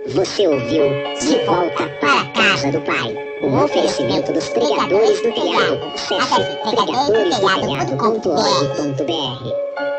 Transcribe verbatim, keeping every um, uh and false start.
Você ouviu De Volta para a Casa do Pai, um oferecimento dos pregadores do telhado. Acesse pregadores do telhado ponto org ponto br.